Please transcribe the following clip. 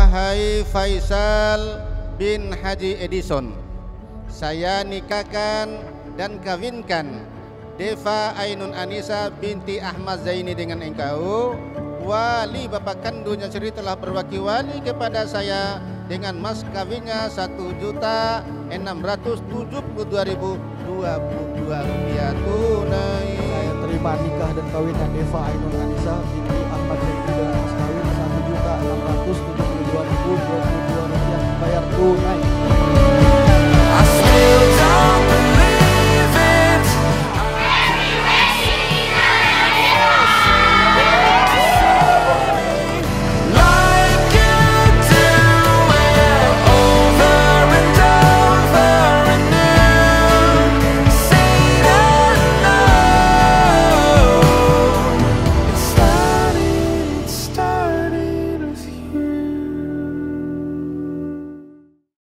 wahai Faisal bin Haji Edison, saya nikahkan dan kawinkan Deva Ainun Anisa binti Ahmad Zaini dengan engkau. Wali bapak kandungnya sendiri telah berwakil-wali kepada saya dengan mas kawinnya Rp1.672.022 tunai. Saya terima nikah dan kawinan Deva Ainun Anisa binti Ahmad Zaini dengan mas kawin Rp1.672.022.